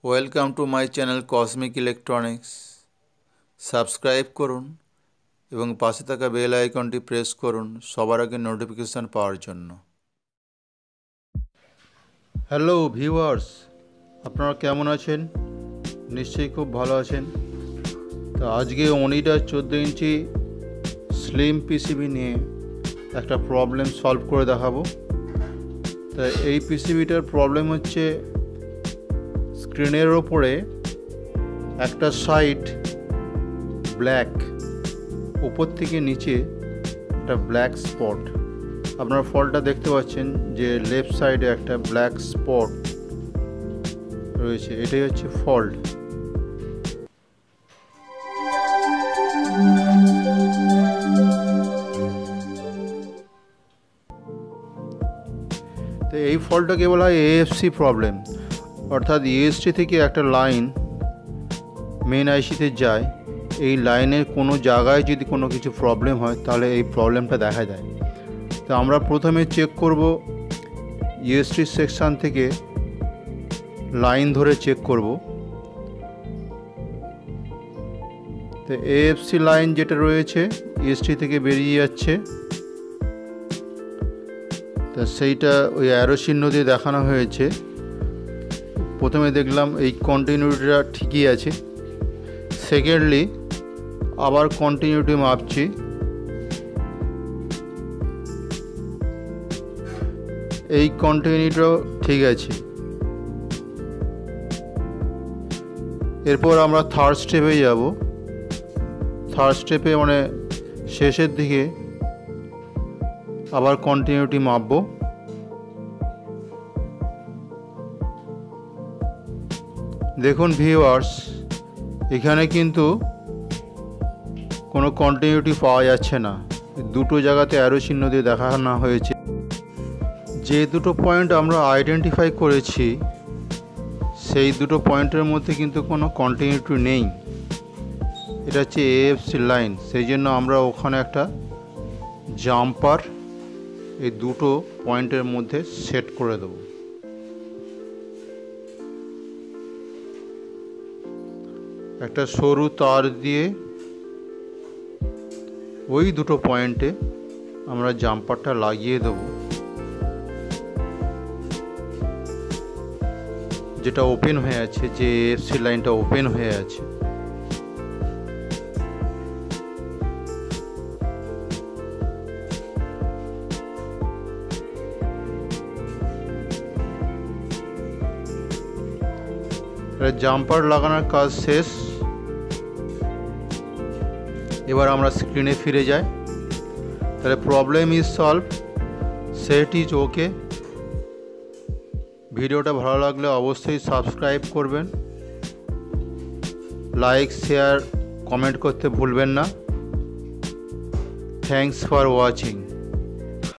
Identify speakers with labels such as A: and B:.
A: Welcome to my channel cosmic electronics. Subscribe করুন এবং পাশে থাকা বেল আইকনটি প্রেস করুন সবার আগে নোটিফিকেশান পাওয়ার জন্য। হ্যালো ভিউয়ার্স, আপনারা কেমন আছেন? নিশ্চয়ই খুব ভালো আছেন। তো আজকে ওনিডা 14 ইঞ্চি স্লিম পিসিবি নিয়ে একটা প্রবলেম সলভ করে দেখাবো। তা এই পিসিবিটার প্রবলেম হচ্ছে স্ক্রিনের ওপরে একটা সাইড ব্ল্যাক, উপর থেকে নিচে একটা ব্ল্যাক স্পট। আপনারা ফল্টটা দেখতে পাচ্ছেন যে লেফট সাইডে একটা ব্ল্যাক স্পট রয়েছে, এটাই হচ্ছে ফল্ট। তো এই ফল্টটাকে বলা হয় এএফসি প্রবলেম, অর্থাৎ ইএসটি থেকে একটা লাইন মেন আইসিতে যায়, এই লাইনের কোনো জায়গায় যদি কোনো কিছু প্রবলেম হয় তাহলে এই প্রবলেমটা দেখা যায়। তো আমরা প্রথমে চেক করব ইএসটি সেকশান থেকে লাইন ধরে চেক করব। তো এএফসি লাইন যেটা রয়েছে ইএসটি থেকে বেরিয়ে যাচ্ছে, তা সেইটা ওই অ্যারো চিহ্ন দিয়ে দেখানো হয়েছে। প্রথমে দেখলাম এই কন্টিনিউটিটা ঠিকই আছে। সেকেন্ডলি আবার কন্টিনিউটি মাপছি, এই কন্টিনিউটিটাও ঠিক আছে। এরপর আমরা থার্ড স্টেপে যাব। থার্ড স্টেপে মানে শেষের দিকে আবার কন্টিনিউটি মাপবো। দেখুন ভিউয়ার্স, এখানে কিন্তু কোনো কন্টিনিউটি পাওয়া যাচ্ছে না। দুটো জায়গাতে অ্যারো চিহ্ন দিয়ে দেখানো হয়েছে। যে দুটো পয়েন্ট আমরা আইডেন্টিফাই করেছি সেই দুটো পয়েন্টের মধ্যে কিন্তু কোনো কন্টিনিউটি নেই। এটা হচ্ছে এএফসি লাইন, সেই জন্য আমরা ওখানে একটা জাম্পার এই দুটো পয়েন্টের মধ্যে সেট করে দেব। একটা সরু তার দিয়ে ওই দুটো পয়েন্টে আমরা জাম্পারটা লাগিয়ে দেব, যেটা ওপেন হয়ে আছে, যে এএফসি লাইনটা ওপেন হয়ে আছে। জাম্পার লাগানোর কাজ শেষ। এবার আমরা স্ক্রিনে ফিরে যাই। তাহলে problem is solve, set is okay. ভিডিওটা ভালো লাগলে অবশ্যই সাবস্ক্রাইব করবেন, লাইক শেয়ার কমেন্ট করতে ভুলবেন না। Thanks for watching.